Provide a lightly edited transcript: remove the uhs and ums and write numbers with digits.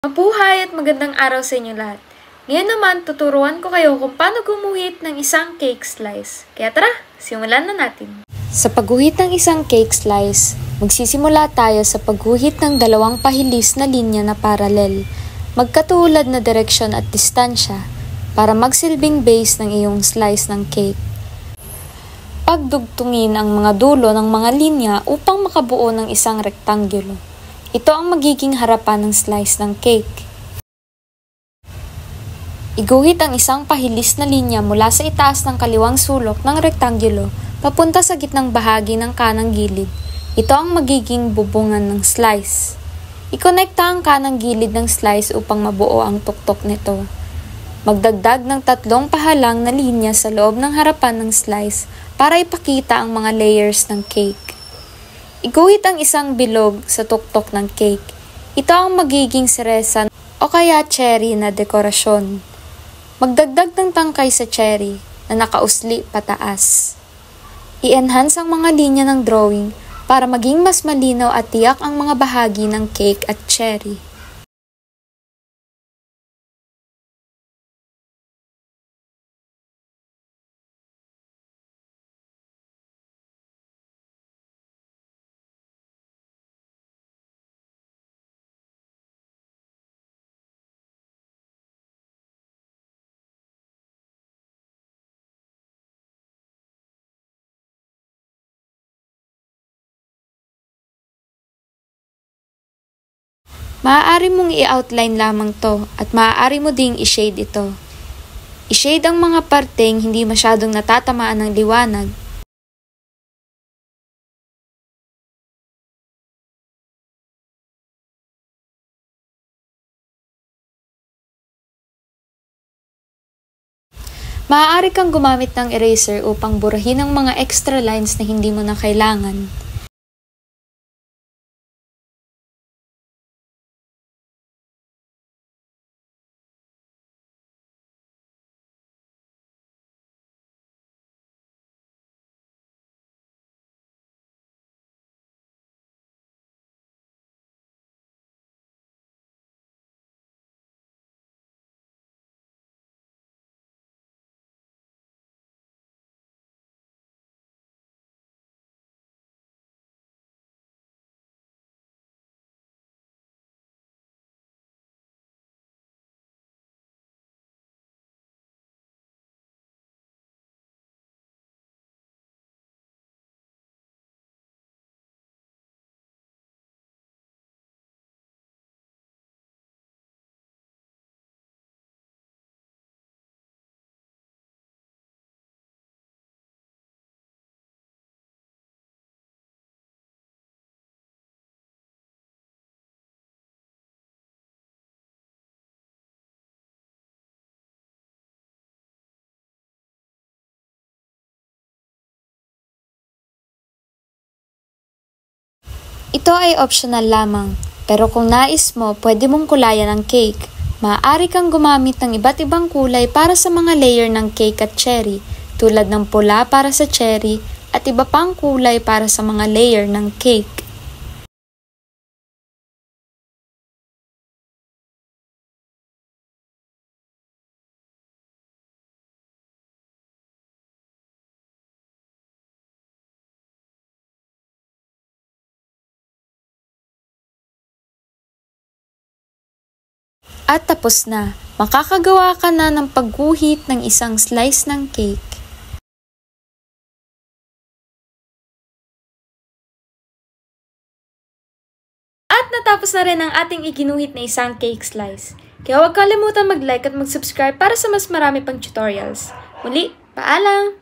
Mabuhay at magandang araw sa inyo lahat. Ngayon naman, tuturuan ko kayo kung paano gumuhit ng isang cake slice. Kaya tara, simulan na natin. Sa pagguhit ng isang cake slice, magsisimula tayo sa pagguhit ng dalawang pahilis na linya na paralel, magkatulad na direksyon at distansya, para magsilbing base ng iyong slice ng cake. Pagdugtungin ang mga dulo ng mga linya upang makabuo ng isang rektangulo. Ito ang magiging harapan ng slice ng cake. Iguhit ang isang pahilis na linya mula sa itaas ng kaliwang sulok ng rektangulo papunta sa gitnang bahagi ng kanang gilid. Ito ang magiging bubungan ng slice. Ikonekta ang kanang gilid ng slice upang mabuo ang tuktok nito. Magdagdag ng 3 pahalang na linya sa loob ng harapan ng slice para ipakita ang mga layers ng cake. Iguhit ang isang bilog sa tuktok ng cake. Ito ang magiging seresa o kaya cherry na dekorasyon. Magdagdag ng tangkay sa cherry na nakausli pataas. I-enhance ang mga linya ng drawing para maging mas malinaw at tiyak ang mga bahagi ng cake at cherry. Maaari mong i-outline lamang to at maaari mo ding i-shade ito. I-shade ang mga parteng hindi masyadong natatamaan ng liwanag. Maaari kang gumamit ng eraser upang burahin ang mga extra lines na hindi mo na kailangan. Ito ay optional lamang, pero kung nais mo, pwede mong kulayan ang cake. Maaari kang gumamit ng iba't ibang kulay para sa mga layer ng cake at cherry, tulad ng pula para sa cherry at iba pang kulay para sa mga layer ng cake. At tapos na, makakagawa ka na ng pagguhit ng isang slice ng cake. At natapos na rin ang ating iginuhit na isang cake slice. Kaya huwag kalimutan mag-like at mag-subscribe para sa mas marami pang tutorials. Muli, paalam!